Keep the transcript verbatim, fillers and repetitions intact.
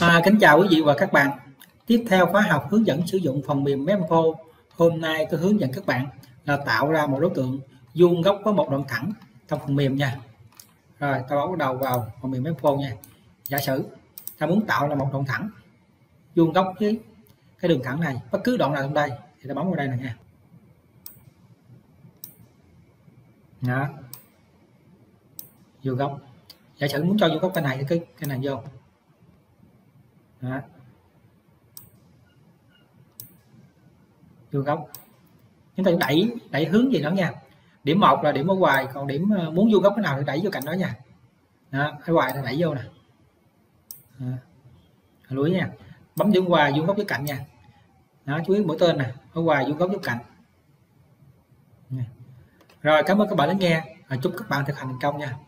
À, kính chào quý vị và các bạn. Tiếp theo khóa học hướng dẫn sử dụng phần mềm Mempo, hôm nay tôi hướng dẫn các bạn là tạo ra một đối tượng vuông góc có một đoạn thẳng trong phần mềm nha. Rồi ta bắt đầu vào phần mềm Mempo nha. Giả sử ta muốn tạo ra một đoạn thẳng vuông góc với cái đường thẳng này, bất cứ đoạn nào trong đây thì ta bấm vào đây này nha. Đó. Vuông góc. Giả sử muốn cho vuông góc cái này cái cái này vô. Đó. Vuông góc, chúng ta đẩy đẩy hướng gì đó nha. Điểm một là điểm ở ngoài, còn điểm muốn vuông góc cái nào thì đẩy vô cạnh đó nha. Đó, ở ngoài thì đẩy vô nè. Lưới nha, bấm vuông ngoài vuông góc với cạnh nha. Đó, chú ý mũi tên nè, ở ngoài vuông góc với cạnh. Rồi, cảm ơn các bạn đã nghe. Chúc các bạn thực hành thành công nha.